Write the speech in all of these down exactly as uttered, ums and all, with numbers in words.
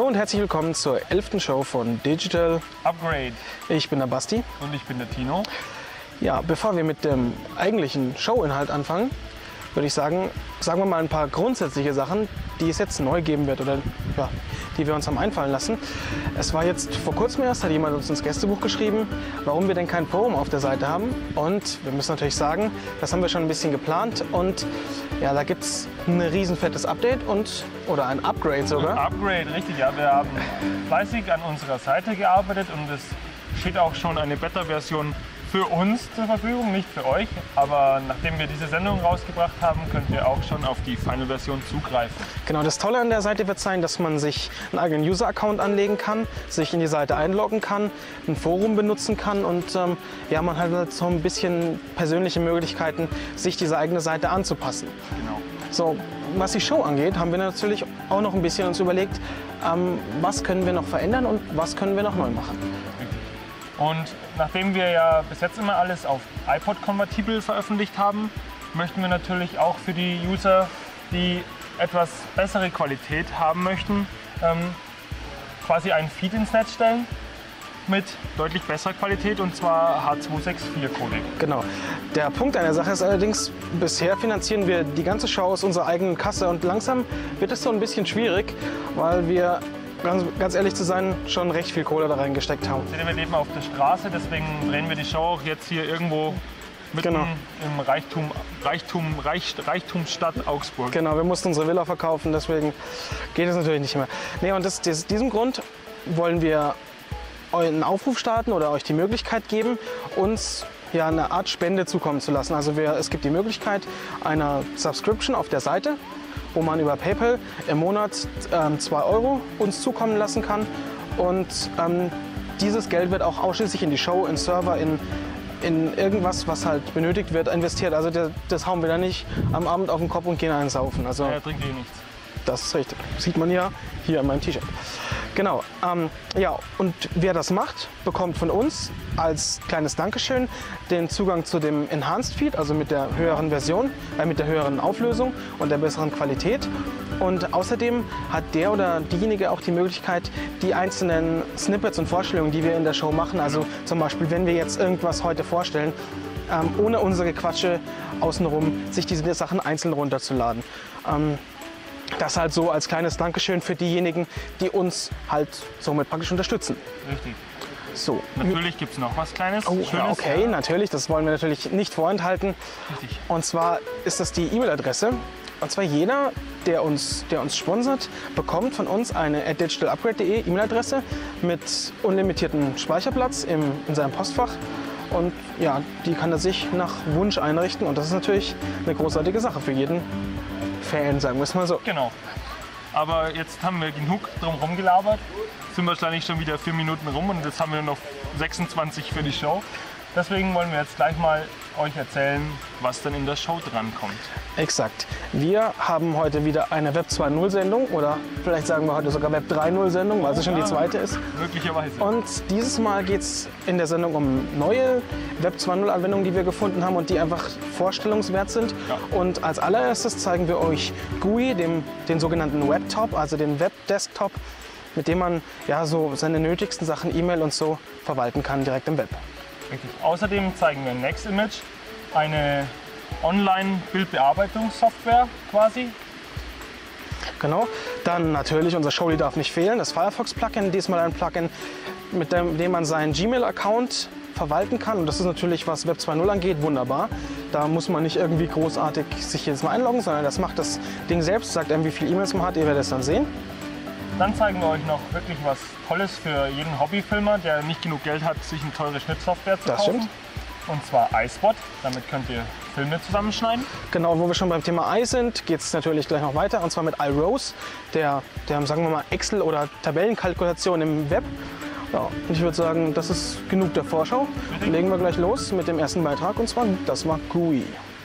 und herzlich willkommen zur elften Show von Digital Upgrade. Ich bin der Basti. Und ich bin der Tino. Ja, bevor wir mit dem eigentlichen Showinhalt anfangen, würde ich sagen, sagen wir mal ein paar grundsätzliche Sachen, die es jetzt neu geben wird oder ja, die wir uns haben einfallen lassen. Es war jetzt vor kurzem erst, hat jemand uns ins Gästebuch geschrieben, warum wir denn kein Forum auf der Seite haben. Und wir müssen natürlich sagen, das haben wir schon ein bisschen geplant und ja, da gibt es ein riesenfettes Update und oder ein Upgrade sogar. Ein Upgrade, richtig, ja. Wir haben fleißig an unserer Seite gearbeitet und es steht auch schon eine Beta-Version für uns zur Verfügung, nicht für euch. Aber nachdem wir diese Sendung rausgebracht haben, könnt ihr auch schon auf die Final-Version zugreifen. Genau, das Tolle an der Seite wird sein, dass man sich einen eigenen User-Account anlegen kann, sich in die Seite einloggen kann, ein Forum benutzen kann und ähm, ja, man hat halt so ein bisschen persönliche Möglichkeiten, sich diese eigene Seite anzupassen. Genau. So, was die Show angeht, haben wir natürlich auch noch ein bisschen uns überlegt, ähm, was können wir noch verändern und was können wir noch neu machen. Und nachdem wir ja bis jetzt immer alles auf iPod-kompatibel veröffentlicht haben, möchten wir natürlich auch für die User, die etwas bessere Qualität haben möchten, ähm, quasi einen Feed ins Netz stellen mit deutlich besserer Qualität, und zwar H zwei sechs vier Codec. Genau. Der Punkt an der Sache ist allerdings, bisher finanzieren wir die ganze Show aus unserer eigenen Kasse und langsam wird es so ein bisschen schwierig, weil wir, ganz, ganz ehrlich zu sein, schon recht viel Kohle da reingesteckt haben. Wir leben auf der Straße, deswegen drehen wir die Show auch jetzt hier irgendwo mitten genau. im Reichtum, Reichtum, Reich, Reichtumsstadt Augsburg. Genau, wir mussten unsere Villa verkaufen, deswegen geht es natürlich nicht mehr. Nee, und aus diesem Grund wollen wir einen Aufruf starten oder euch die Möglichkeit geben, uns ja eine Art Spende zukommen zu lassen. Also wir, es gibt die Möglichkeit einer Subscription auf der Seite, wo man über PayPal im Monat ähm, zwei Euro uns zukommen lassen kann. Und ähm, dieses Geld wird auch ausschließlich in die Show, in Server, in, in irgendwas, was halt benötigt wird, investiert. Also das, das hauen wir dann nicht am Abend auf den Kopf und gehen einen saufen. Also, er trinkt eh nichts. Das ist richtig. Sieht man ja hier an meinem T-Shirt. Genau. Ähm, ja, und wer das macht, bekommt von uns als kleines Dankeschön den Zugang zu dem Enhanced Feed, also mit der höheren Version, äh, mit der höheren Auflösung und der besseren Qualität. Und außerdem hat der oder diejenige auch die Möglichkeit, die einzelnen Snippets und Vorstellungen, die wir in der Show machen, also zum Beispiel, wenn wir jetzt irgendwas heute vorstellen, ähm, ohne unsere Quatsche außenrum, sich diese Sachen einzeln runterzuladen. Ähm, Das halt so als kleines Dankeschön für diejenigen, die uns halt somit praktisch unterstützen. Richtig. So. Natürlich gibt es noch was Kleines. Oh, Schönes. Okay, natürlich, das wollen wir natürlich nicht vorenthalten. Richtig. Und zwar ist das die E-Mail-Adresse. Und zwar jeder, der uns, der uns sponsert, bekommt von uns eine at digital upgrade punkt de E-Mail-Adresse mit unlimitiertem Speicherplatz im, in seinem Postfach. Und ja, die kann er sich nach Wunsch einrichten. Und das ist natürlich eine großartige Sache für jeden Fan, sagen wir es mal so. Genau. Aber jetzt haben wir genug drum herum gelabert. Sind wahrscheinlich schon wieder vier Minuten rum und jetzt haben wir noch sechsundzwanzig für die Show. Deswegen wollen wir jetzt gleich mal euch erzählen, was dann in der Show drankommt. Exakt. Wir haben heute wieder eine Web zwei Punkt null Sendung oder vielleicht sagen wir heute sogar Web drei Punkt null Sendung, weil es schon die zweite ist. Möglicherweise. Und dieses Mal geht es in der Sendung um neue Web zwei Punkt null Anwendungen, die wir gefunden haben und die einfach vorstellungswert sind. Ja. Und als allererstes zeigen wir euch G U I, dem, den sogenannten Webtop, also den Webdesktop, mit dem man ja so seine nötigsten Sachen, E-Mail und so, verwalten kann direkt im Web. Richtig. Außerdem zeigen wir NextImage, eine Online-Bildbearbeitungssoftware quasi. Genau. Dann natürlich, unser Showly darf nicht fehlen, das Firefox-Plugin. Diesmal ein Plugin, mit dem, dem man seinen Gmail-Account verwalten kann. Und das ist natürlich, was Web zwei Punkt null angeht, wunderbar. Da muss man nicht irgendwie großartig sich jedes Mal einloggen, sondern das macht das Ding selbst, sagt einem, wie viele E-Mails man hat, ihr werdet es dann sehen. Dann zeigen wir euch noch wirklich was Tolles für jeden Hobbyfilmer, der nicht genug Geld hat, sich eine teure Schnittsoftware zu Das kaufen. stimmt. Und zwar iSpot. Damit könnt ihr Filme zusammenschneiden. Genau, wo wir schon beim Thema I sind, geht es natürlich gleich noch weiter. Und zwar mit iRose, der, der, sagen wir mal, Excel- oder Tabellenkalkulation im Web. Ja, und ich würde sagen, das ist genug der Vorschau. Dann legen wir gleich los mit dem ersten Beitrag, und zwar, das war G U I.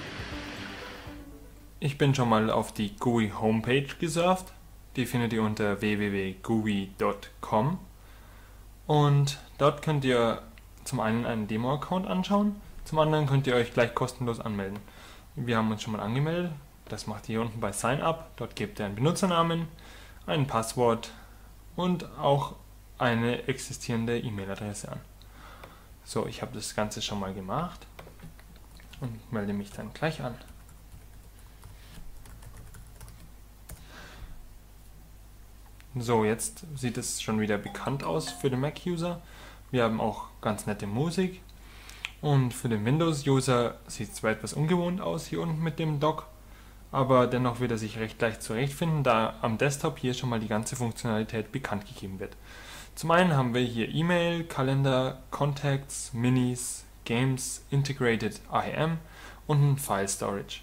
Ich bin schon mal auf die G U I Homepage gesurft. Die findet ihr unter w w w punkt g u i punkt com und dort könnt ihr zum einen einen Demo-Account anschauen, zum anderen könnt ihr euch gleich kostenlos anmelden. Wir haben uns schon mal angemeldet, das macht ihr hier unten bei Sign Up. Dort gebt ihr einen Benutzernamen, ein Passwort und auch eine existierende E-Mail-Adresse an. So, ich habe das Ganze schon mal gemacht und melde mich dann gleich an. So, jetzt sieht es schon wieder bekannt aus für den Mac-User. Wir haben auch ganz nette Musik. Und für den Windows-User sieht es zwar etwas ungewohnt aus hier unten mit dem Dock, aber dennoch wird er sich recht leicht zurechtfinden, da am Desktop hier schon mal die ganze Funktionalität bekannt gegeben wird. Zum einen haben wir hier E-Mail, Kalender, Contacts, Minis, Games, Integrated I M und ein File Storage.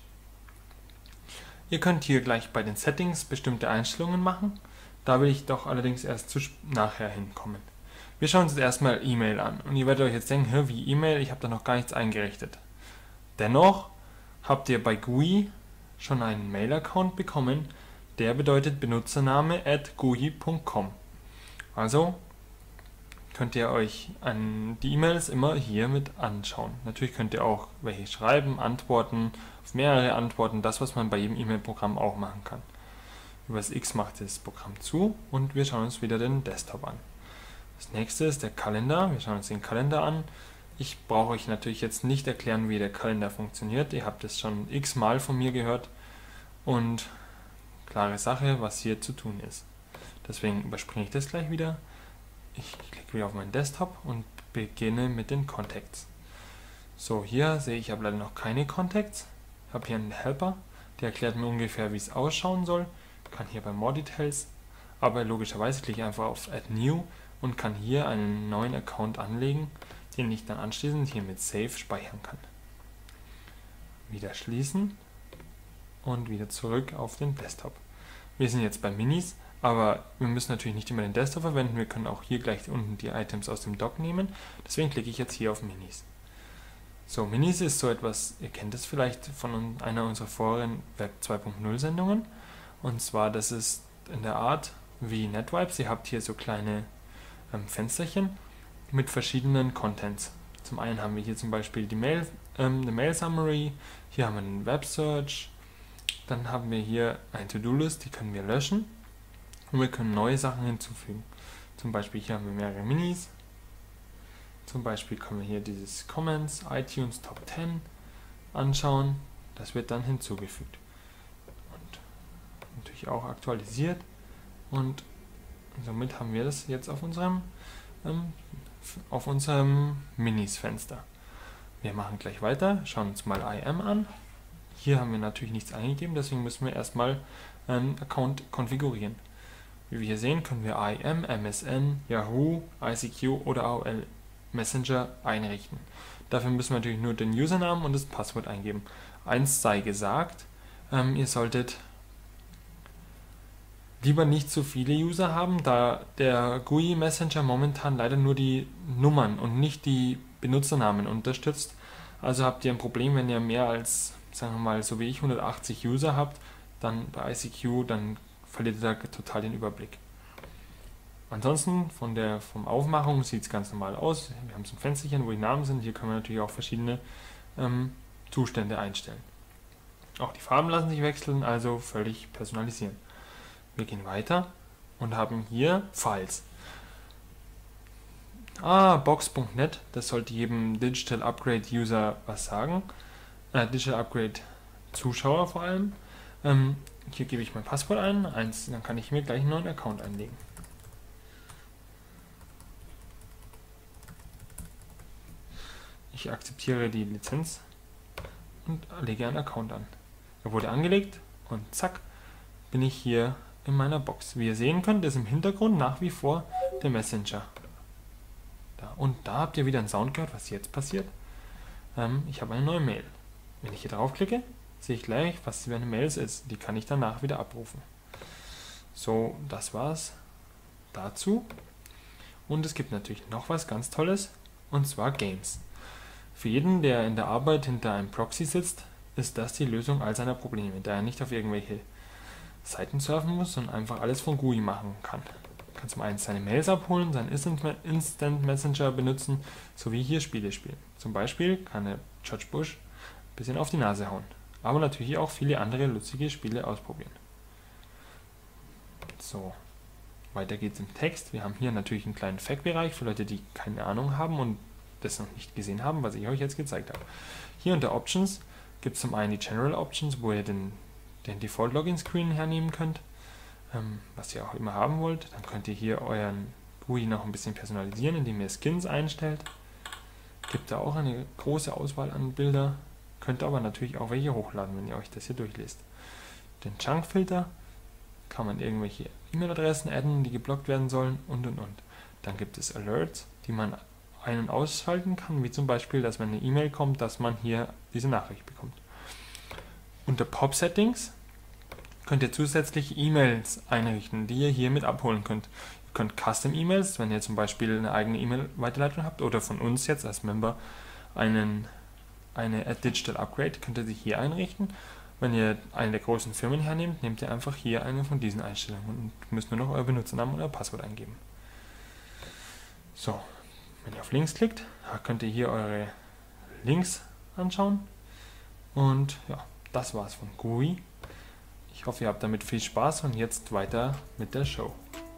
Ihr könnt hier gleich bei den Settings bestimmte Einstellungen machen. Da will ich doch allerdings erst zu nachher hinkommen. Wir schauen uns jetzt erstmal E-Mail an. Und ihr werdet euch jetzt denken, hä, wie E-Mail, ich habe da noch gar nichts eingerichtet. Dennoch habt ihr bei G U I schon einen Mail-Account bekommen, der bedeutet Benutzername at G U I punkt com. Also könnt ihr euch an die E-Mails immer hier mit anschauen. Natürlich könnt ihr auch welche schreiben, antworten, auf mehrere antworten, das was man bei jedem E-Mail-Programm auch machen kann. Über das X macht das Programm zu und wir schauen uns wieder den Desktop an. Das nächste ist der Kalender. Wir schauen uns den Kalender an. Ich brauche euch natürlich jetzt nicht erklären, wie der Kalender funktioniert. Ihr habt es schon x-mal von mir gehört und klare Sache, was hier zu tun ist. Deswegen überspringe ich das gleich wieder. Ich klicke wieder auf meinen Desktop und beginne mit den Contacts. So, hier sehe ich, ich habe leider noch keine Contacts. Ich habe hier einen Helper, der erklärt mir ungefähr, wie es ausschauen soll. Ich kann hier bei More Details, aber logischerweise klicke ich einfach auf Add New und kann hier einen neuen Account anlegen, den ich dann anschließend hier mit Save speichern kann. Wieder schließen und wieder zurück auf den Desktop. Wir sind jetzt bei Minis, aber wir müssen natürlich nicht immer den Desktop verwenden, wir können auch hier gleich unten die Items aus dem Dock nehmen, deswegen klicke ich jetzt hier auf Minis. So, Minis ist so etwas, ihr kennt es vielleicht von einer unserer vorherigen Web zwei punkt null Sendungen, und zwar, das ist in der Art wie NetWipes, ihr habt hier so kleine ähm, Fensterchen mit verschiedenen Contents. Zum einen haben wir hier zum Beispiel die Mail, ähm, eine Mail Summary, hier haben wir einen Web Search, dann haben wir hier eine To-Do-List, die können wir löschen und wir können neue Sachen hinzufügen. Zum Beispiel hier haben wir mehrere Minis, zum Beispiel können wir hier dieses Comments, iTunes Top zehn anschauen, das wird dann hinzugefügt und natürlich auch aktualisiert und somit haben wir das jetzt auf unserem ähm, auf unserem Minis-Fenster. Wir machen gleich weiter, schauen uns mal I M an. Hier haben wir natürlich nichts eingegeben, deswegen müssen wir erstmal einen Account konfigurieren. Wie wir hier sehen, können wir I M, M S N, Yahoo, I C Q oder A O L Messenger einrichten. Dafür müssen wir natürlich nur den Usernamen und das Passwort eingeben. Eins sei gesagt, ähm, ihr solltet lieber nicht zu viele User haben, da der G U I Messenger momentan leider nur die Nummern und nicht die Benutzernamen unterstützt. Also habt ihr ein Problem, wenn ihr mehr als, sagen wir mal, so wie ich hundertachtzig User habt, dann bei I C Q, dann verliert ihr da total den Überblick. Ansonsten von der vom Aufmachung sieht es ganz normal aus. Wir haben so ein Fensterchen, wo die Namen sind. Hier können wir natürlich auch verschiedene ähm, Zustände einstellen. Auch die Farben lassen sich wechseln, also völlig personalisieren. Wir gehen weiter und haben hier Files. Ah, Box punkt net, das sollte jedem Digital Upgrade User was sagen. Äh, Digital Upgrade Zuschauer vor allem. Ähm, hier gebe ich mein Passwort ein, eins, dann kann ich mir gleich einen neuen Account einlegen. Ich akzeptiere die Lizenz und lege einen Account an. Er wurde angelegt und zack, bin ich hier in meiner Box. Wie ihr sehen könnt, ist im Hintergrund nach wie vor der Messenger. Da. Und da habt ihr wieder einen Sound gehört, was jetzt passiert. Ähm, ich habe eine neue Mail. Wenn ich hier draufklicke, sehe ich gleich, was für eine Mail es ist. Die kann ich danach wieder abrufen. So, das war's dazu. Und es gibt natürlich noch was ganz Tolles, und zwar Games. Für jeden, der in der Arbeit hinter einem Proxy sitzt, ist das die Lösung all seiner Probleme, da er nicht auf irgendwelche Seiten surfen muss, sondern einfach alles von G U I machen kann. Er kann zum einen seine Mails abholen, seinen Instant Messenger benutzen, sowie hier Spiele spielen. Zum Beispiel kann er George Bush ein bisschen auf die Nase hauen, aber natürlich auch viele andere lustige Spiele ausprobieren. So, weiter geht's im Text. Wir haben hier natürlich einen kleinen Fact-Bereich für Leute, die keine Ahnung haben und das noch nicht gesehen haben, was ich euch jetzt gezeigt habe. Hier unter Options gibt es zum einen die General Options, wo ihr den, den Default Login Screen hernehmen könnt, ähm, was ihr auch immer haben wollt. Dann könnt ihr hier euren G U I noch ein bisschen personalisieren, indem ihr Skins einstellt. Gibt da auch eine große Auswahl an Bilder, könnt aber natürlich auch welche hochladen, wenn ihr euch das hier durchlest. Den Junk-Filter kann man irgendwelche E-Mail-Adressen adden, die geblockt werden sollen und und und. Dann gibt es Alerts, die man ein- und ausschalten kann, wie zum Beispiel, dass wenn eine E-Mail kommt, dass man hier diese Nachricht bekommt. Unter Pop-Settings könnt ihr zusätzlich E-Mails einrichten, die ihr hier mit abholen könnt. Ihr könnt Custom-E-Mails, wenn ihr zum Beispiel eine eigene E-Mail-Weiterleitung habt oder von uns jetzt als Member einen, eine Add Digital Upgrade, könnt ihr sie hier einrichten. Wenn ihr eine der großen Firmen hernehmt, nehmt ihr einfach hier eine von diesen Einstellungen und müsst nur noch euer Benutzernamen und euer Passwort eingeben. So, wenn ihr auf Links klickt, könnt ihr hier eure Links anschauen. Und ja, das war's von G U I. Ich hoffe, ihr habt damit viel Spaß und jetzt weiter mit der Show.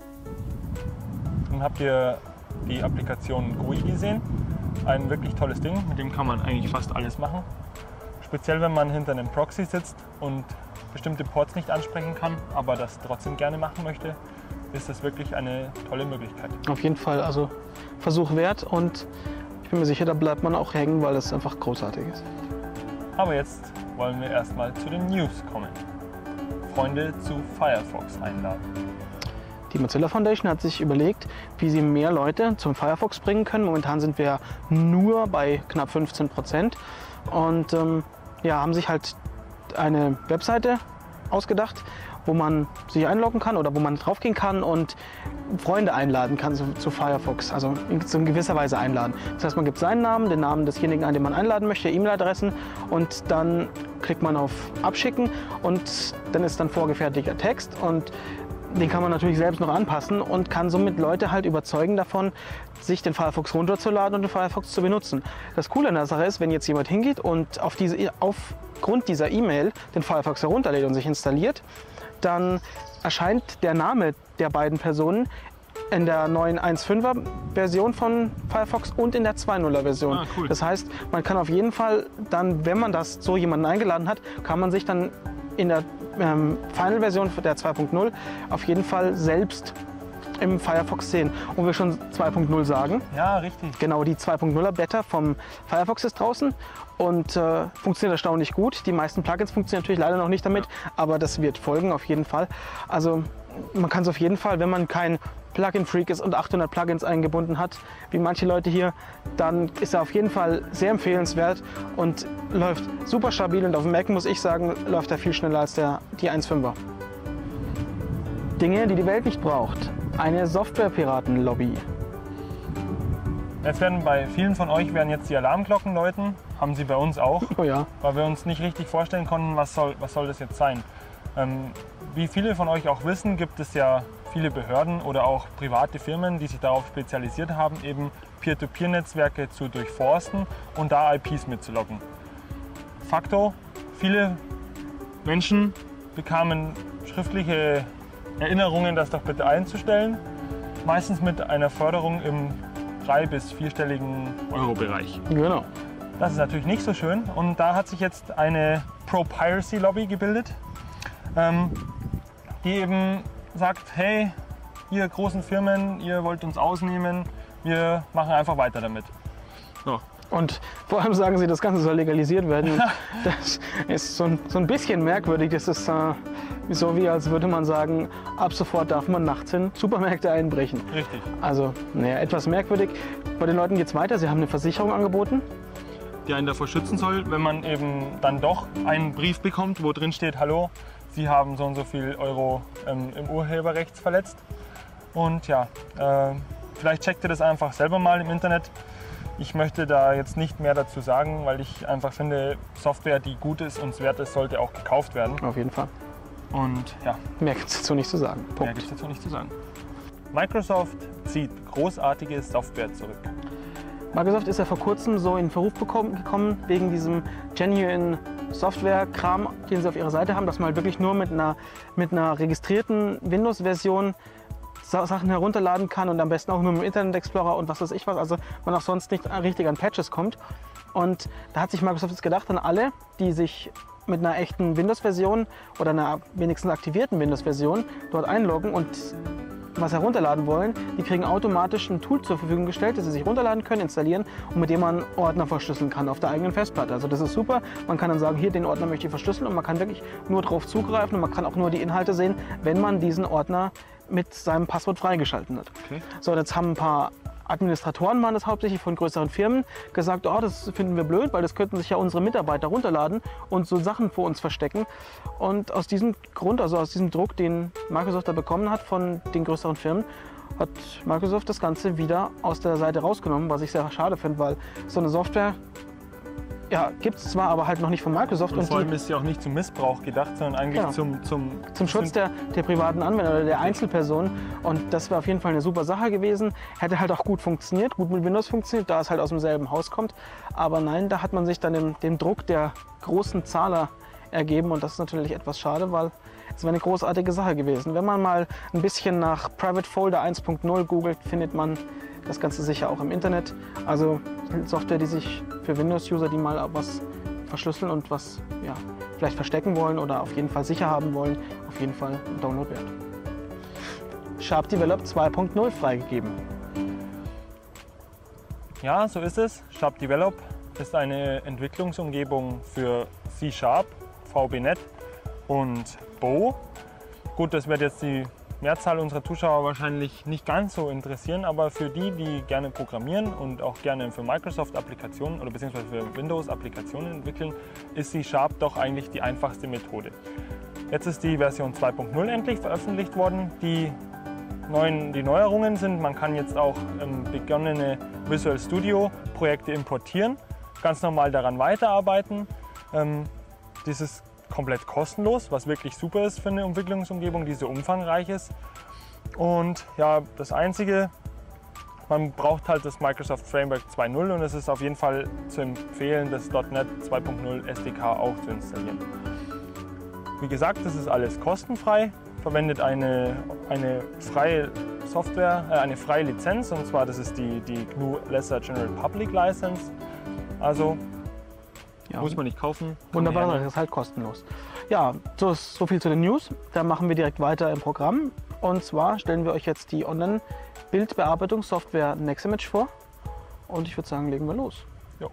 Dann habt ihr die Applikation G U I gesehen. Ein wirklich tolles Ding, mit dem kann man eigentlich fast alles machen. Speziell wenn man hinter einem Proxy sitzt und bestimmte Ports nicht ansprechen kann, aber das trotzdem gerne machen möchte, ist das wirklich eine tolle Möglichkeit. Auf jeden Fall, also Versuch wert und ich bin mir sicher, da bleibt man auch hängen, weil es einfach großartig ist. Aber jetzt wollen wir erstmal zu den News kommen. Freunde zu Firefox einladen. Die Mozilla Foundation hat sich überlegt, wie sie mehr Leute zum Firefox bringen können. Momentan sind wir nur bei knapp fünfzehn Prozent und ähm, ja, haben sich halt eine Webseite ausgedacht, wo man sich einloggen kann oder wo man draufgehen kann und Freunde einladen kann zu, zu Firefox, also in, in gewisser Weise einladen. Das heißt, man gibt seinen Namen, den Namen desjenigen ein, den man einladen möchte, E-Mail-Adressen und dann klickt man auf Abschicken und dann ist dann vorgefertigter Text und den kann man natürlich selbst noch anpassen und kann somit Leute halt überzeugen davon, sich den Firefox runterzuladen und den Firefox zu benutzen. Das Coole an der Sache ist, wenn jetzt jemand hingeht und auf diese, aufgrund dieser E-Mail den Firefox herunterlädt und sich installiert, dann erscheint der Name der beiden Personen in der neuen eins Punkt fünfer Version von Firefox und in der zwei Punkt nuller Version. Ah, cool. Das heißt, man kann auf jeden Fall dann, wenn man das so jemanden eingeladen hat, kann man sich dann in der ähm, Final-Version der zwei Punkt null auf jeden Fall selbst im Firefox sehen. Und wir schon zwei Punkt null sagen. Ja, richtig. Genau, die zwei Punkt nuller Beta vom Firefox ist draußen und äh, funktioniert erstaunlich gut. Die meisten Plugins funktionieren natürlich leider noch nicht damit, aber das wird folgen auf jeden Fall. Also man kann es auf jeden Fall, wenn man kein Plugin-Freak ist und achthundert Plugins eingebunden hat, wie manche Leute hier, dann ist er auf jeden Fall sehr empfehlenswert und läuft super stabil und auf dem Mac, muss ich sagen, läuft er viel schneller als der, die eins Punkt fünfer. Dinge, die die Welt nicht braucht. Eine Software-Piraten-Lobby. Jetzt werden bei vielen von euch werden jetzt die Alarmglocken läuten, haben sie bei uns auch, Oh ja. weil wir uns nicht richtig vorstellen konnten, was soll, was soll das jetzt sein. Ähm, wie viele von euch auch wissen, gibt es ja viele Behörden oder auch private Firmen, die sich darauf spezialisiert haben, eben Peer-to-Peer-Netzwerke zu durchforsten und da I Ps mitzuloggen. Fakto, viele Menschen bekamen schriftliche Erinnerungen, das doch bitte einzustellen, meistens mit einer Förderung im drei- bis vierstelligen Euro-Bereich. Genau. Das ist natürlich nicht so schön und da hat sich jetzt eine Pro-Piracy-Lobby gebildet, ähm, die eben sagt, hey, ihr großen Firmen, ihr wollt uns ausnehmen, wir machen einfach weiter damit. So. Und vor allem sagen sie, das Ganze soll legalisiert werden. Das ist so ein, so ein bisschen merkwürdig. Das ist äh, so wie, als würde man sagen, ab sofort darf man nachts in Supermärkte einbrechen. Richtig. Also, naja, etwas merkwürdig. Bei den Leuten geht es weiter. Sie haben eine Versicherung angeboten. Die einen davor schützen soll, wenn man eben dann doch einen Brief bekommt, wo drin steht, hallo, Sie haben so und so viel Euro ähm, im Urheberrecht verletzt. Und ja, äh, vielleicht checkt ihr das einfach selber mal im Internet. Ich möchte da jetzt nicht mehr dazu sagen, weil ich einfach finde, Software, die gut ist und es wert ist, sollte auch gekauft werden. Auf jeden Fall. Und ja, Mehr gibt es dazu nicht zu sagen. mehr Punkt. gibt es dazu nicht zu sagen. Microsoft zieht großartige Software zurück. Microsoft ist ja vor kurzem so in Verruf bekommen, gekommen wegen diesem Genuine Software-Kram, den sie auf ihrer Seite haben, dass man halt wirklich nur mit einer, mit einer registrierten Windows-Version Sa Sachen herunterladen kann und am besten auch nur mit dem Internet Explorer und was weiß ich was, also man auch sonst nicht richtig an Patches kommt. Und da hat sich Microsoft jetzt gedacht, an alle, die sich mit einer echten Windows-Version oder einer wenigstens aktivierten Windows-Version dort einloggen und was herunterladen wollen, die kriegen automatisch ein Tool zur Verfügung gestellt, das sie sich runterladen können, installieren und mit dem man Ordner verschlüsseln kann auf der eigenen Festplatte. Also das ist super. Man kann dann sagen, hier, den Ordner möchte ich verschlüsseln und man kann wirklich nur darauf zugreifen und man kann auch nur die Inhalte sehen, wenn man diesen Ordner mit seinem Passwort freigeschalten hat. Okay. So, und jetzt haben ein paar Administratoren, waren das hauptsächlich von größeren Firmen, gesagt, oh, das finden wir blöd, weil das könnten sich ja unsere Mitarbeiter runterladen und so Sachen vor uns verstecken. Und aus diesem Grund, also aus diesem Druck, den Microsoft da bekommen hat von den größeren Firmen, hat Microsoft das Ganze wieder aus der Seite rausgenommen, was ich sehr schade finde, weil so eine Software ja, gibt es zwar, aber halt noch nicht von Microsoft. Und, und vor allem die, ist sie auch nicht zum Missbrauch gedacht, sondern eigentlich genau, zum, zum, zum Schutz der, der privaten Anwender oder der Einzelperson. Und das wäre auf jeden Fall eine super Sache gewesen. Hätte halt auch gut funktioniert, gut mit Windows funktioniert, da es halt aus demselben Haus kommt. Aber nein, da hat man sich dann dem, dem Druck der großen Zahler ergeben. Und das ist natürlich etwas schade, weil es wäre eine großartige Sache gewesen. Wenn man mal ein bisschen nach Private Folder eins punkt null googelt, findet man das Ganze sicher auch im Internet. Also Software, die sich für Windows-User, die mal was verschlüsseln und was ja, vielleicht verstecken wollen oder auf jeden Fall sicher haben wollen, auf jeden Fall ein Download wert. Sharp Develop zwei punkt null freigegeben. Ja, so ist es. Sharp Develop ist eine Entwicklungsumgebung für C Sharp, V B Net und Bo. Gut, das wird jetzt die Mehrzahl unserer Zuschauer wahrscheinlich nicht ganz so interessieren, aber für die, die gerne programmieren und auch gerne für Microsoft-Applikationen oder beziehungsweise für Windows-Applikationen entwickeln, ist C Sharp doch eigentlich die einfachste Methode. Jetzt ist die Version zwei punkt null endlich veröffentlicht worden. Die, neuen, die Neuerungen sind, man kann jetzt auch ähm, begonnene Visual Studio-Projekte importieren, ganz normal daran weiterarbeiten. Ähm, dieses komplett kostenlos, was wirklich super ist für eine Entwicklungsumgebung, die so umfangreich ist. Und ja, das Einzige, man braucht halt das Microsoft Framework zwei punkt null und es ist auf jeden Fall zu empfehlen, das .NET zwei punkt null S D K auch zu installieren. Wie gesagt, das ist alles kostenfrei, verwendet eine, eine freie Software, äh, eine freie Lizenz, und zwar das ist die, die G N U Lesser General Public License. Also ja, muss man nicht kaufen. Wunderbar, das ist halt kostenlos. Ja, so, so viel zu den News. Da machen wir direkt weiter im Programm. Und zwar stellen wir euch jetzt die Online-Bildbearbeitungssoftware Neximage vor. Und ich würde sagen, legen wir los. Jo.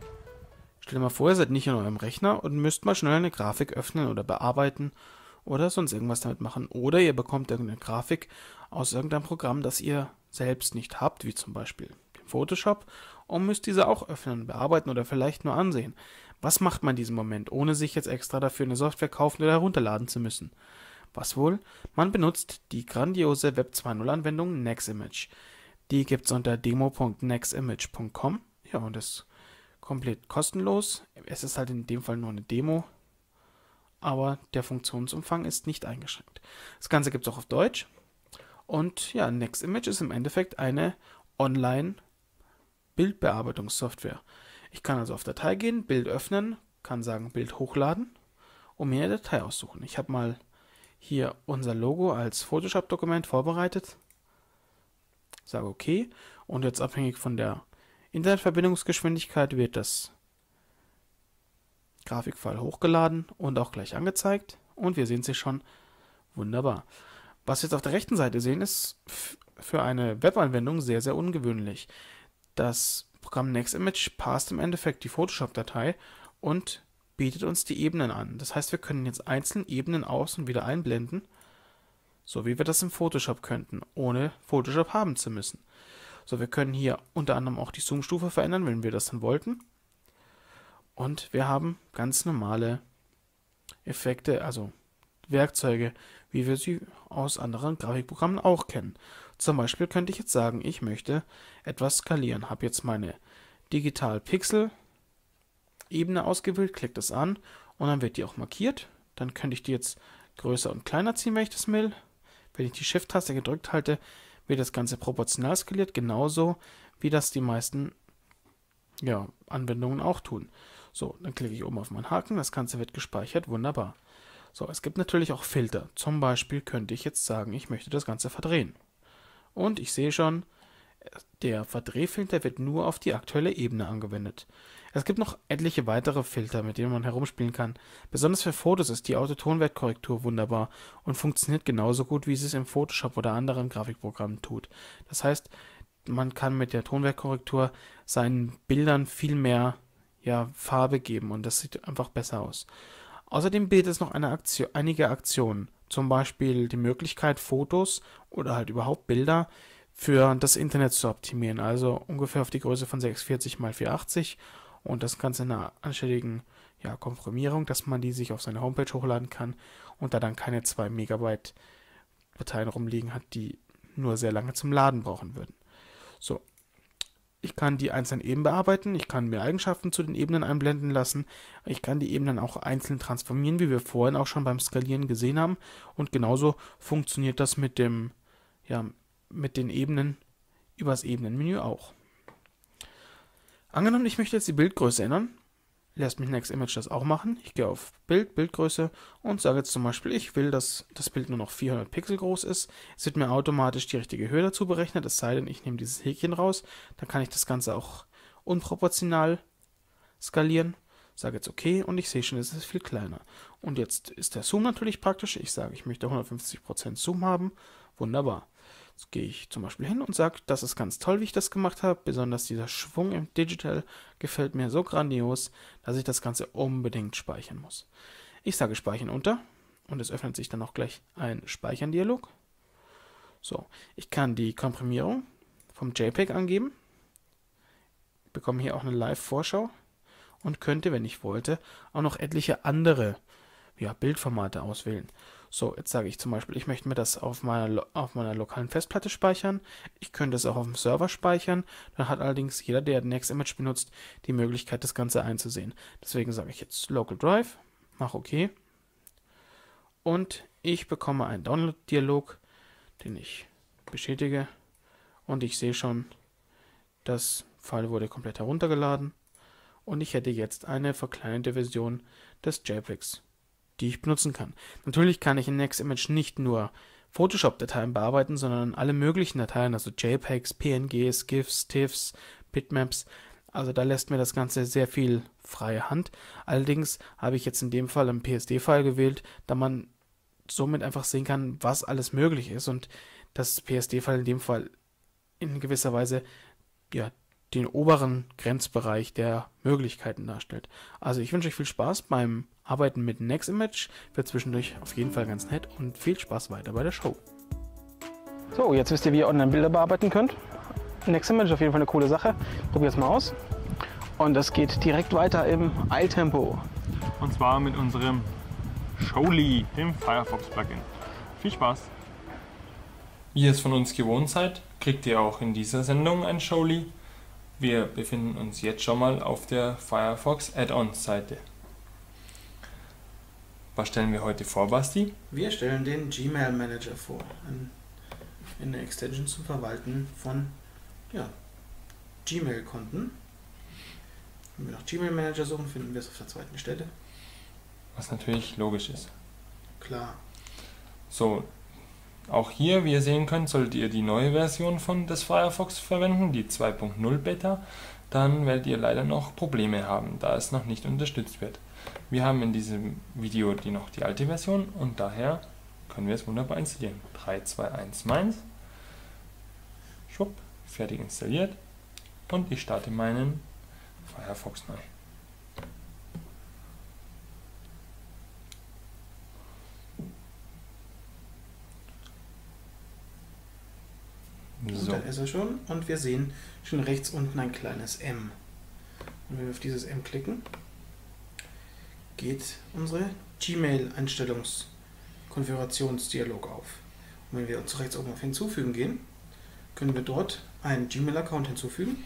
Stell dir mal vor, ihr seid nicht in eurem Rechner und müsst mal schnell eine Grafik öffnen oder bearbeiten oder sonst irgendwas damit machen. Oder ihr bekommt irgendeine Grafik aus irgendeinem Programm, das ihr selbst nicht habt, wie zum Beispiel den Photoshop, und müsst diese auch öffnen, bearbeiten oder vielleicht nur ansehen. Was macht man in diesem Moment, ohne sich jetzt extra dafür eine Software kaufen oder herunterladen zu müssen? Was wohl? Man benutzt die grandiose Web zwei punkt null Anwendung Neximage. Die gibt es unter demo punkt neximage punkt com. Ja, und ist komplett kostenlos. Es ist halt in dem Fall nur eine Demo, aber der Funktionsumfang ist nicht eingeschränkt. Das Ganze gibt es auch auf Deutsch. Und ja, Neximage ist im Endeffekt eine Online- Bildbearbeitungssoftware. Ich kann also auf Datei gehen, Bild öffnen, kann sagen Bild hochladen und mir eine Datei aussuchen. Ich habe mal hier unser Logo als Photoshop-Dokument vorbereitet, sage OK, und jetzt abhängig von der Internetverbindungsgeschwindigkeit wird das Grafikfile hochgeladen und auch gleich angezeigt, und wir sehen es schon wunderbar. Was wir jetzt auf der rechten Seite sehen, ist für eine Webanwendung sehr, sehr ungewöhnlich. Das Programm Neximage passt im Endeffekt die Photoshop-Datei und bietet uns die Ebenen an. Das heißt, wir können jetzt einzelne Ebenen aus- und wieder einblenden, so wie wir das im Photoshop könnten, ohne Photoshop haben zu müssen. So, wir können hier unter anderem auch die Zoom-Stufe verändern, wenn wir das dann wollten. Und wir haben ganz normale Effekte, also Werkzeuge, wie wir sie aus anderen Grafikprogrammen auch kennen. Zum Beispiel könnte ich jetzt sagen, ich möchte etwas skalieren. Habe jetzt meine Digital Pixel Ebene ausgewählt, klicke das an und dann wird die auch markiert. Dann könnte ich die jetzt größer und kleiner ziehen, wenn ich das will. Wenn ich die Shift-Taste gedrückt halte, wird das Ganze proportional skaliert, genauso wie das die meisten ja, Anwendungen auch tun. So, dann klicke ich oben auf meinen Haken, das Ganze wird gespeichert, wunderbar. So, es gibt natürlich auch Filter. Zum Beispiel könnte ich jetzt sagen, ich möchte das Ganze verdrehen. Und ich sehe schon, der Verdrehfilter wird nur auf die aktuelle Ebene angewendet. Es gibt noch etliche weitere Filter, mit denen man herumspielen kann. Besonders für Fotos ist die Auto-Tonwertkorrektur wunderbar und funktioniert genauso gut, wie sie es im Photoshop oder anderen Grafikprogrammen tut. Das heißt, man kann mit der Tonwertkorrektur seinen Bildern viel mehr ja, Farbe geben und das sieht einfach besser aus. Außerdem bietet es noch eine Aktion, einige Aktionen, zum Beispiel die Möglichkeit, Fotos oder halt überhaupt Bilder für das Internet zu optimieren, also ungefähr auf die Größe von sechshundertvierzig mal vierhundertachtzig und das Ganze in einer anständigen ja, Komprimierung, dass man die sich auf seine Homepage hochladen kann und da dann keine zwei Megabyte Dateien rumliegen hat, die nur sehr lange zum Laden brauchen würden. So, ich kann die einzelnen Ebenen bearbeiten, ich kann mir Eigenschaften zu den Ebenen einblenden lassen, ich kann die Ebenen auch einzeln transformieren, wie wir vorhin auch schon beim Skalieren gesehen haben und genauso funktioniert das mit dem, ja, mit den Ebenen übers Ebenenmenü auch. Angenommen, ich möchte jetzt die Bildgröße ändern, lässt mich NextImage das auch machen. Ich gehe auf Bild, Bildgröße und sage jetzt zum Beispiel, ich will, dass das Bild nur noch vierhundert Pixel groß ist. Es wird mir automatisch die richtige Höhe dazu berechnet, es sei denn, ich nehme dieses Häkchen raus. Dann kann ich das Ganze auch unproportional skalieren. Sage jetzt OK und ich sehe schon, es ist viel kleiner. Und jetzt ist der Zoom natürlich praktisch. Ich sage, ich möchte hundertfünfzig Prozent Zoom haben. Wunderbar. Jetzt gehe ich zum Beispiel hin und sage, das ist ganz toll, wie ich das gemacht habe. Besonders dieser Schwung im Digital gefällt mir so grandios, dass ich das Ganze unbedingt speichern muss. Ich sage Speichern unter und es öffnet sich dann auch gleich ein Speichern-Dialog. So, ich kann die Komprimierung vom JPEG angeben, bekomme hier auch eine Live-Vorschau und könnte, wenn ich wollte, auch noch etliche andere ja, Bildformate auswählen. So, jetzt sage ich zum Beispiel, ich möchte mir das auf meiner, auf meiner lokalen Festplatte speichern. Ich könnte es auch auf dem Server speichern. Dann hat allerdings jeder, der NextImage benutzt, die Möglichkeit, das Ganze einzusehen. Deswegen sage ich jetzt Local Drive, mache OK. Und ich bekomme einen Download-Dialog, den ich bestätige. Und ich sehe schon, das File wurde komplett heruntergeladen. Und ich hätte jetzt eine verkleinerte Version des JPEGs, die ich benutzen kann. Natürlich kann ich in NextImage nicht nur Photoshop-Dateien bearbeiten, sondern alle möglichen Dateien, also JPEGs, P N Gs, GIFs, TIFFs, Bitmaps. Also da lässt mir das Ganze sehr viel freie Hand. Allerdings habe ich jetzt in dem Fall einen P S D-File gewählt, da man somit einfach sehen kann, was alles möglich ist und das P S D-File in dem Fall in gewisser Weise ja, den oberen Grenzbereich der Möglichkeiten darstellt. Also ich wünsche euch viel Spaß beim Arbeiten mit NextImage, wird zwischendurch auf jeden Fall ganz nett und viel Spaß weiter bei der Show. So, jetzt wisst ihr, wie ihr online Bilder bearbeiten könnt. NextImage ist auf jeden Fall eine coole Sache. Probiert es mal aus. Und es geht direkt weiter im Eiltempo. Und zwar mit unserem Showly, dem Firefox-Plugin. Viel Spaß! Wie ihr es von uns gewohnt seid, kriegt ihr auch in dieser Sendung ein Showly. Wir befinden uns jetzt schon mal auf der Firefox Add-ons-Seite. Was stellen wir heute vor, Basti? Wir stellen den Gmail Manager vor, eine Extension zum Verwalten von ja, Gmail-Konten. Wenn wir nach Gmail Manager suchen, finden wir es auf der zweiten Stelle. Was natürlich logisch ist. Klar. So, auch hier, wie ihr sehen könnt, solltet ihr die neue Version von des Firefox verwenden, die zwei Punkt null Beta. Dann werdet ihr leider noch Probleme haben, da es noch nicht unterstützt wird. Wir haben in diesem Video die noch die alte Version und daher können wir es wunderbar installieren. drei, zwei, eins, meins. Schwupp, fertig installiert und ich starte meinen Firefox neu. So. Und da ist er schon und wir sehen schon rechts unten ein kleines M. Und wenn wir auf dieses M klicken, geht unsere Gmail-Einstellungskonfigurationsdialog auf. Und wenn wir uns rechts oben auf Hinzufügen gehen, können wir dort einen Gmail-Account hinzufügen.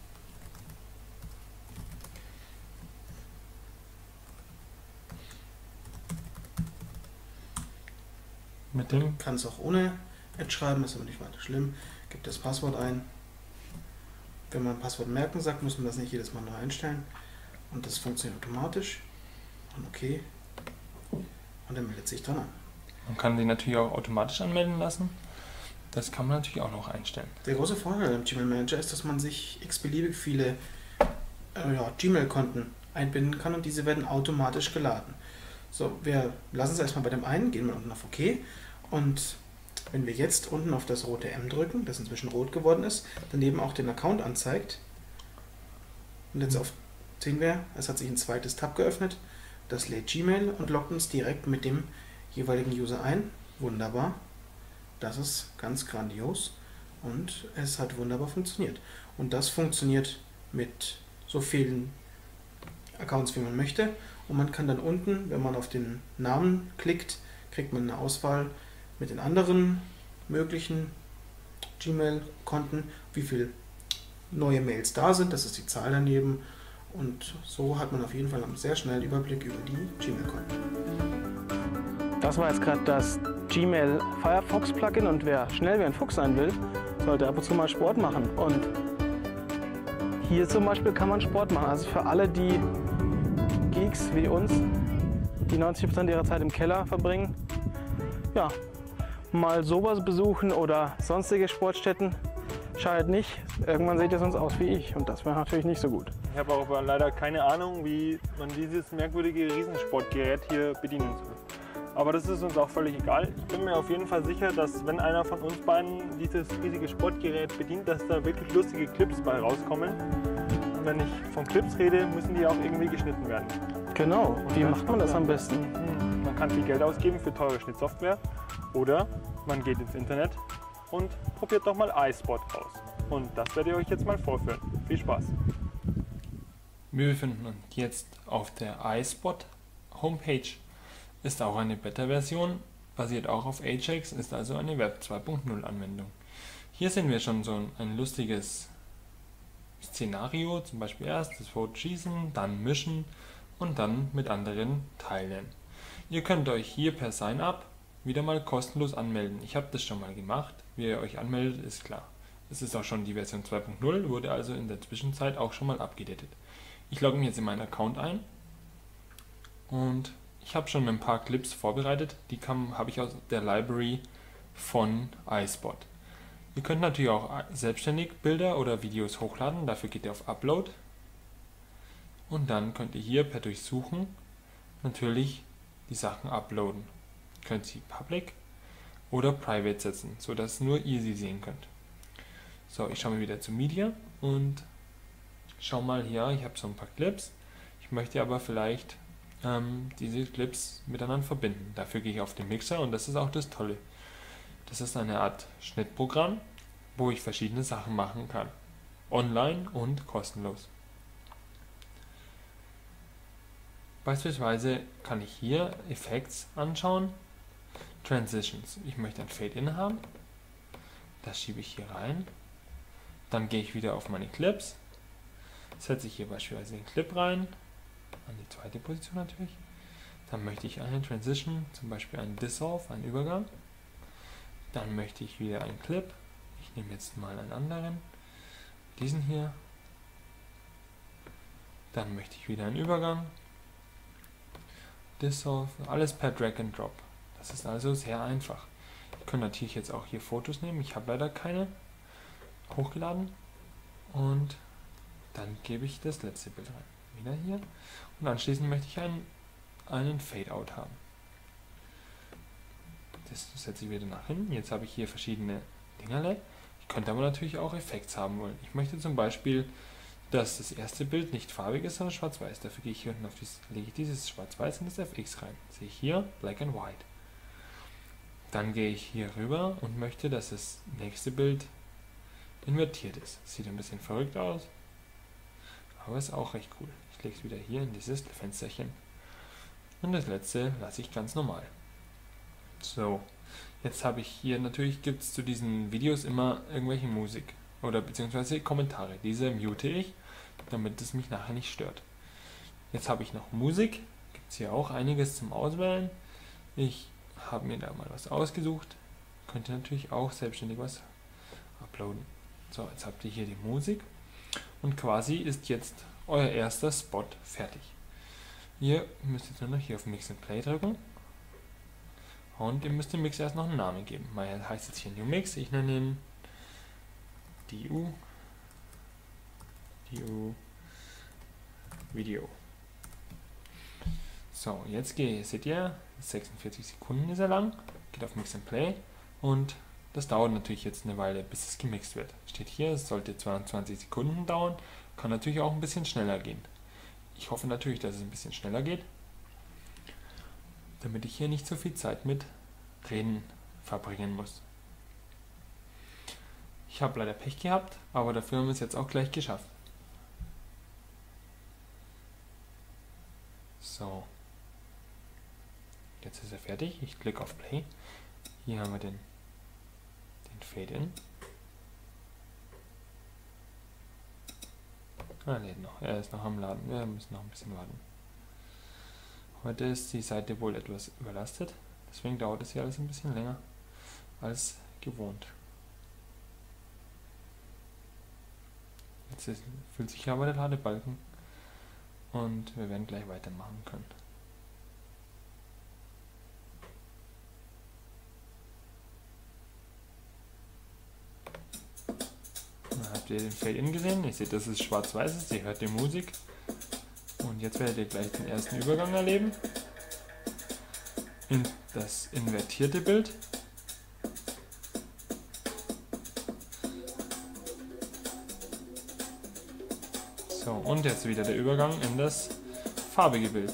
Mit dem kann es auch ohne Ad schreiben, ist aber nicht weiter schlimm. Gibt das Passwort ein. Wenn man Passwort merken sagt, muss man das nicht jedes Mal neu einstellen. Und das funktioniert automatisch. Und okay. Und er meldet sich dran an. Man kann die natürlich auch automatisch anmelden lassen. Das kann man natürlich auch noch einstellen. Der große Vorteil im Gmail Manager ist, dass man sich x-beliebig viele äh, ja, Gmail-Konten einbinden kann und diese werden automatisch geladen. So, wir lassen es erstmal bei dem einen, gehen wir unten auf OK und wenn wir jetzt unten auf das rote M drücken, das inzwischen rot geworden ist, daneben auch den Account anzeigt und jetzt auf, sehen wir, es hat sich ein zweites Tab geöffnet, das lädt Gmail und loggt uns direkt mit dem jeweiligen User ein. Wunderbar. Das ist ganz grandios und es hat wunderbar funktioniert. Und das funktioniert mit so vielen Accounts, wie man möchte. Und man kann dann unten, wenn man auf den Namen klickt, kriegt man eine Auswahl mit den anderen möglichen Gmail-Konten, wie viele neue Mails da sind, das ist die Zahl daneben. Und so hat man auf jeden Fall einen sehr schnellen Überblick über die Gmail-Konten. Das war jetzt gerade das Gmail Firefox Plugin und wer schnell wie ein Fuchs sein will, sollte ab und zu mal Sport machen. Und hier zum Beispiel kann man Sport machen. Also für alle die Geeks wie uns, die neunzig Prozent ihrer Zeit im Keller verbringen, ja, mal sowas besuchen oder sonstige Sportstätten, schadet nicht. Irgendwann seht ihr sonst aus wie ich und das wäre natürlich nicht so gut. Ich habe aber leider keine Ahnung, wie man dieses merkwürdige Riesensportgerät hier bedienen soll. Aber das ist uns auch völlig egal. Ich bin mir auf jeden Fall sicher, dass wenn einer von uns beiden dieses riesige Sportgerät bedient, dass da wirklich lustige Clips bei rauskommen. Und wenn ich von Clips rede, müssen die auch irgendwie geschnitten werden. Genau. Wie macht man das am besten? Man kann viel Geld ausgeben für teure Schnittsoftware oder man geht ins Internet und probiert doch mal iSpot aus. Und das werde ich euch jetzt mal vorführen. Viel Spaß! Wir befinden uns jetzt auf der iSpot Homepage. Ist auch eine Beta-Version, basiert auch auf Ajax, ist also eine Web zwei Punkt null Anwendung. Hier sehen wir schon so ein, ein lustiges Szenario, zum Beispiel erst das Foto schießen, dann mischen und dann mit anderen teilen. Ihr könnt euch hier per Sign-up wieder mal kostenlos anmelden. Ich habe das schon mal gemacht, wie ihr euch anmeldet, ist klar. Es ist auch schon die Version zwei Punkt null, wurde also in der Zwischenzeit auch schon mal abgedatet. Ich logge mich jetzt in meinen Account ein und ich habe schon ein paar Clips vorbereitet, die habe ich aus der Library von iSpot. Ihr könnt natürlich auch selbstständig Bilder oder Videos hochladen, dafür geht ihr auf Upload und dann könnt ihr hier per Durchsuchen natürlich die Sachen uploaden. Ihr könnt sie Public oder Private setzen, sodass nur ihr sie sehen könnt. So, ich schaue mal wieder zu Media und schau mal hier, ich habe so ein paar Clips, ich möchte aber vielleicht ähm, diese Clips miteinander verbinden. Dafür gehe ich auf den Mixer und das ist auch das Tolle. Das ist eine Art Schnittprogramm, wo ich verschiedene Sachen machen kann. Online und kostenlos. Beispielsweise kann ich hier Effects anschauen. Transitions. Ich möchte ein Fade-In haben. Das schiebe ich hier rein. Dann gehe ich wieder auf meine Clips. Setze ich hier beispielsweise den Clip rein. An die zweite Position natürlich. Dann möchte ich eine Transition, zum Beispiel einen Dissolve, einen Übergang. Dann möchte ich wieder einen Clip. Ich nehme jetzt mal einen anderen. Diesen hier. Dann möchte ich wieder einen Übergang. Dissolve. Alles per Drag and Drop. Das ist also sehr einfach. Ihr könnt natürlich jetzt auch hier Fotos nehmen. Ich habe leider keine hochgeladen. Und dann gebe ich das letzte Bild rein. Wieder hier. Und anschließend möchte ich einen, einen Fade-Out haben. Das setze ich wieder nach hinten. Jetzt habe ich hier verschiedene Dingerle. Ich könnte aber natürlich auch Effekte haben wollen. Ich möchte zum Beispiel, dass das erste Bild nicht farbig ist, sondern schwarz-weiß. Dafür gehe ich hier unten auf dieses, lege ich dieses schwarz-weiß in das F X rein. Sehe ich hier Black and White. Dann gehe ich hier rüber und möchte, dass das nächste Bild invertiert ist. Sieht ein bisschen verrückt aus, aber ist auch recht cool. Ich lege es wieder hier in dieses Fensterchen. Und das letzte lasse ich ganz normal. So, jetzt habe ich hier, natürlich gibt es zu diesen Videos immer irgendwelche Musik oder beziehungsweise Kommentare. Diese mute ich, damit es mich nachher nicht stört. Jetzt habe ich noch Musik, gibt es hier auch einiges zum Auswählen. Ich habe mir da mal was ausgesucht. Könnt ihr natürlich auch selbstständig was uploaden. So, jetzt habt ihr hier die Musik und quasi ist jetzt euer erster Spot fertig. Ihr müsst jetzt nur noch hier auf Mix and Play drücken, Und ihr müsst dem Mix erst noch einen Namen geben. Mal heißt jetzt hier New Mix, ich nenne ihn D U, D U Video. So, jetzt geht, seht ihr, sechsundvierzig Sekunden ist er lang, geht auf Mix and Play und das dauert natürlich jetzt eine Weile, bis es gemixt wird. Steht hier, es sollte zweiundzwanzig Sekunden dauern, kann natürlich auch ein bisschen schneller gehen. Ich hoffe natürlich, dass es ein bisschen schneller geht, damit ich hier nicht so viel Zeit mit Reden verbringen muss. Ich habe leider Pech gehabt, aber dafür haben wir es jetzt auch gleich geschafft. So. Jetzt ist er fertig. Ich klicke auf Play. Hier haben wir den, den Fade-In. Ah, lädt noch. Er ist noch am Laden. Wir müssen noch ein bisschen warten. Heute ist die Seite wohl etwas überlastet. Deswegen dauert es hier alles ein bisschen länger als gewohnt. Jetzt ist, fühlt sich aber der Ladebalken und wir werden gleich weitermachen können. Dann habt ihr den Fade-In gesehen. Ihr seht, dass es schwarz-weiß ist. Ihr hört die Musik. Und jetzt werdet ihr gleich den ersten Übergang erleben. In das invertierte Bild. So, und jetzt wieder der Übergang in das farbige Bild.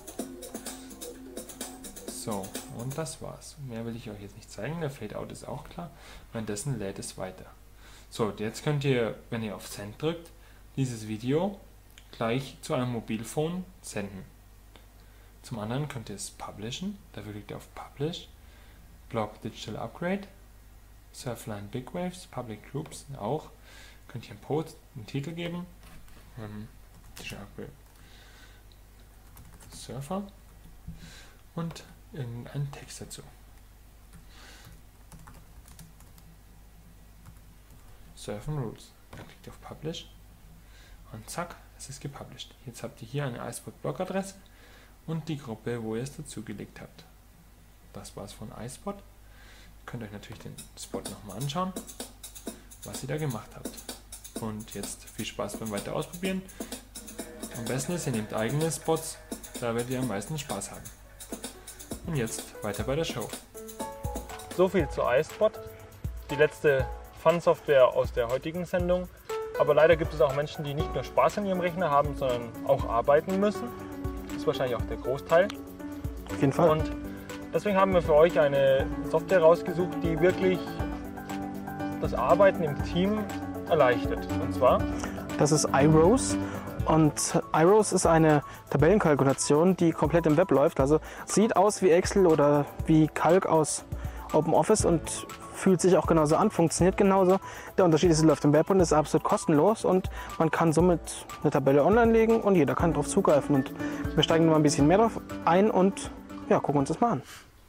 So, und das war's. Mehr will ich euch jetzt nicht zeigen. Der Fade-Out ist auch klar. Währenddessen lädt es weiter. So, jetzt könnt ihr, wenn ihr auf Send drückt, dieses Video gleich zu einem Mobilphone senden. Zum anderen könnt ihr es publishen. Dafür klickt ihr auf Publish. Blog Digital Upgrade. Surfline Big Waves. Public Groups auch. Könnt ihr einen Post, einen Titel geben. Um, Digital Upgrade Surfer. Und irgendeinen Text dazu. Surfen Rules. Dann klickt ihr auf Publish. Und zack, es ist gepublished. Jetzt habt ihr hier eine iSpot-Blog-Adresse und die Gruppe, wo ihr es dazugelegt habt. Das war's von iSpot. Ihr könnt euch natürlich den Spot nochmal anschauen, was ihr da gemacht habt. Und jetzt viel Spaß beim weiter ausprobieren. Am besten ist, ihr nehmt eigene Spots, da werdet ihr am meisten Spaß haben. Und jetzt weiter bei der Show. So viel zu iSpot, die letzte Fun-Software aus der heutigen Sendung. Aber leider gibt es auch Menschen, die nicht nur Spaß an ihrem Rechner haben, sondern auch arbeiten müssen. Das ist wahrscheinlich auch der Großteil. Auf jeden Fall. Und deswegen haben wir für euch eine Software rausgesucht, die wirklich das Arbeiten im Team erleichtert. Und zwar? Das ist iRose. Und iRose ist eine Tabellenkalkulation, die komplett im Web läuft. Also sieht aus wie Excel oder wie Calc aus OpenOffice und fühlt sich auch genauso an, funktioniert genauso. Der Unterschied ist, es läuft im Web und ist absolut kostenlos und man kann somit eine Tabelle online legen und jeder kann darauf zugreifen. Und wir steigen noch mal ein bisschen mehr drauf ein und ja, gucken uns das mal an.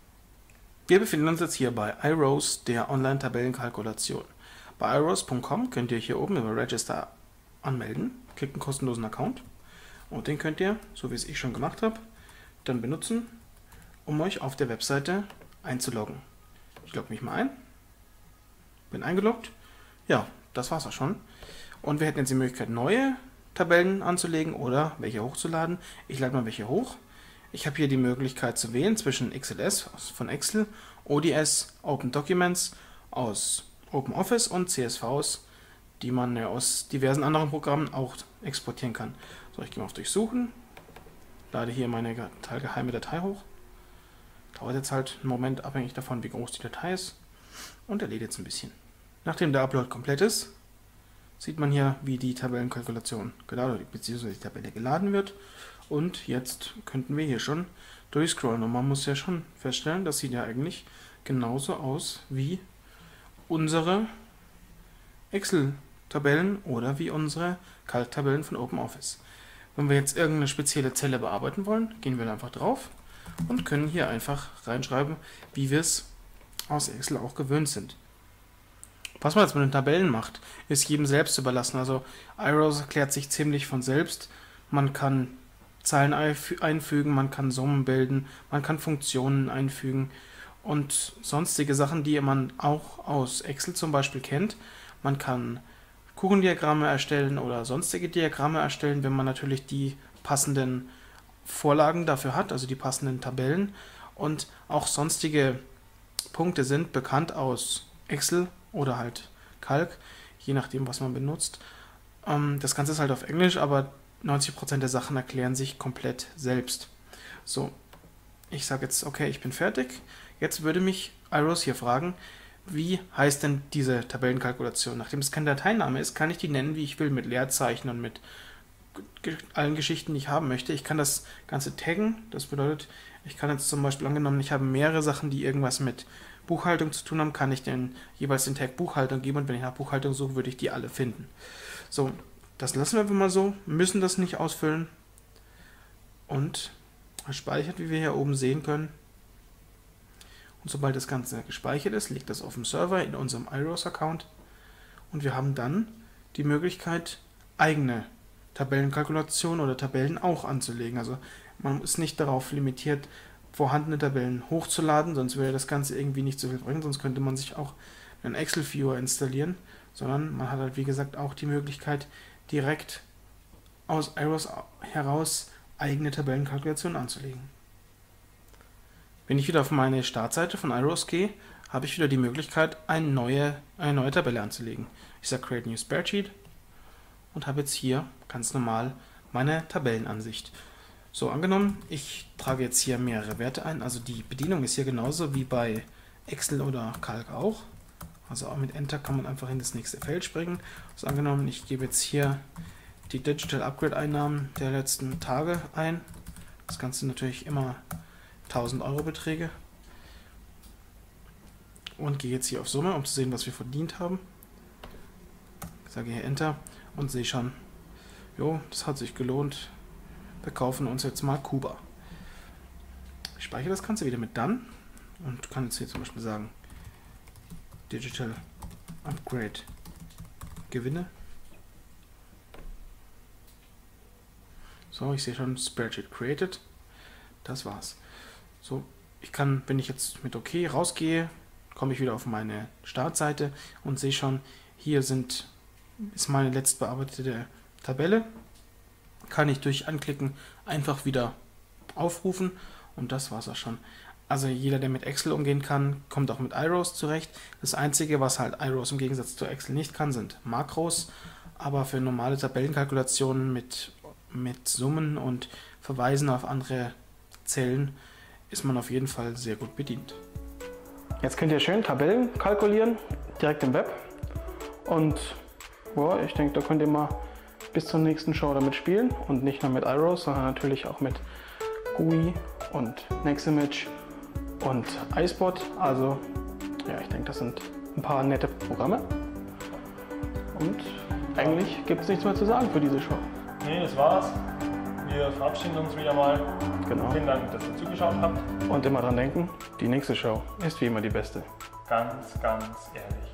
Wir befinden uns jetzt hier bei iRose, der Online-Tabellenkalkulation. Bei iRose punkt com könnt ihr hier oben über Register anmelden, klickt einen kostenlosen Account und den könnt ihr, so wie es ich schon gemacht habe, dann benutzen, um euch auf der Webseite einzuloggen. Ich logge mich mal ein. Bin eingeloggt. Ja, das war's auch schon. Und wir hätten jetzt die Möglichkeit, neue Tabellen anzulegen oder welche hochzuladen. Ich lade mal welche hoch. Ich habe hier die Möglichkeit zu wählen zwischen X L S von Excel, O D S, Open Documents aus OpenOffice und C S Vs, die man ja aus diversen anderen Programmen auch exportieren kann. So, ich gehe mal auf Durchsuchen, lade hier meine geheime Datei hoch. Dauert jetzt halt einen Moment, abhängig davon, wie groß die Datei ist. Und erledigt jetzt ein bisschen. Nachdem der Upload komplett ist, sieht man hier, wie die Tabellenkalkulation geladen bzw. die Tabelle geladen wird. Und jetzt könnten wir hier schon durchscrollen. Und man muss ja schon feststellen, das sieht ja eigentlich genauso aus wie unsere Excel-Tabellen oder wie unsere Calc-Tabellen von OpenOffice. Wenn wir jetzt irgendeine spezielle Zelle bearbeiten wollen, gehen wir einfach drauf und können hier einfach reinschreiben, wie wir es aus Excel auch gewöhnt sind. Was man jetzt mit den Tabellen macht, ist jedem selbst überlassen. Also iRose erklärt sich ziemlich von selbst. Man kann Zahlen einfügen, man kann Summen bilden, man kann Funktionen einfügen und sonstige Sachen, die man auch aus Excel zum Beispiel kennt. Man kann Kuchendiagramme erstellen oder sonstige Diagramme erstellen, wenn man natürlich die passenden Vorlagen dafür hat, also die passenden Tabellen. Und auch sonstige Punkte sind bekannt aus Excel oder halt Calc, je nachdem, was man benutzt. Das Ganze ist halt auf Englisch, aber neunzig Prozent der Sachen erklären sich komplett selbst. So, ich sage jetzt, okay, ich bin fertig. Jetzt würde mich Iros hier fragen, wie heißt denn diese Tabellenkalkulation? Nachdem es kein Dateiname ist, kann ich die nennen, wie ich will, mit Leerzeichen und mit allen Geschichten, die ich haben möchte. Ich kann das Ganze taggen. Das bedeutet, ich kann jetzt zum Beispiel angenommen, ich habe mehrere Sachen, die irgendwas mit Buchhaltung zu tun haben, kann ich den jeweils den Tag Buchhaltung geben und wenn ich nach Buchhaltung suche, würde ich die alle finden. So, das lassen wir einfach mal so, müssen das nicht ausfüllen und speichert, wie wir hier oben sehen können. Und sobald das Ganze gespeichert ist, liegt das auf dem Server in unserem Iros-Account und wir haben dann die Möglichkeit, eigene Tabellenkalkulationen oder Tabellen auch anzulegen. Also man ist nicht darauf limitiert, vorhandene Tabellen hochzuladen, sonst würde das Ganze irgendwie nicht so viel bringen, sonst könnte man sich auch einen Excel-Viewer installieren, sondern man hat halt wie gesagt auch die Möglichkeit, direkt aus Iros heraus eigene Tabellenkalkulationen anzulegen. Wenn ich wieder auf meine Startseite von Iros gehe, habe ich wieder die Möglichkeit, eine neue, eine neue Tabelle anzulegen. Ich sage Create New Spreadsheet und habe jetzt hier ganz normal meine Tabellenansicht. So, angenommen, ich trage jetzt hier mehrere Werte ein, also die Bedienung ist hier genauso wie bei Excel oder Calc auch. Also auch mit Enter kann man einfach in das nächste Feld springen. Also angenommen, ich gebe jetzt hier die Digital Upgrade Einnahmen der letzten Tage ein. Das Ganze natürlich immer tausend Euro Beträge. Und gehe jetzt hier auf Summe, um zu sehen, was wir verdient haben. Ich sage hier Enter und sehe schon, jo, das hat sich gelohnt. Wir kaufen uns jetzt mal Kuba. Ich speichere das Ganze wieder mit Done und kann jetzt hier zum Beispiel sagen, Digital Upgrade Gewinne. So, ich sehe schon Spreadsheet created. Das war's. So, ich kann, wenn ich jetzt mit OK rausgehe, komme ich wieder auf meine Startseite und sehe schon, hier sind, ist meine letzt bearbeitete Tabelle. Kann ich durch Anklicken einfach wieder aufrufen und das war's auch schon. Also jeder, der mit Excel umgehen kann, kommt auch mit Iros zurecht. Das Einzige, was halt Iros im Gegensatz zu Excel nicht kann, sind Makros. Aber für normale Tabellenkalkulationen mit, mit Summen und Verweisen auf andere Zellen ist man auf jeden Fall sehr gut bedient. Jetzt könnt ihr schön Tabellen kalkulieren, direkt im Web. Und boah, ich denke, da könnt ihr mal bis zur nächsten Show damit spielen. Und nicht nur mit Iros, sondern natürlich auch mit G U I und Neximage und iSpot. Also ja, ich denke, das sind ein paar nette Programme. Und eigentlich gibt es nichts mehr zu sagen für diese Show. Nee, das war's. Wir verabschieden uns wieder mal. Genau. Vielen Dank, dass ihr zugeschaut habt. Und immer dran denken, die nächste Show ist wie immer die beste. Ganz, ganz ehrlich.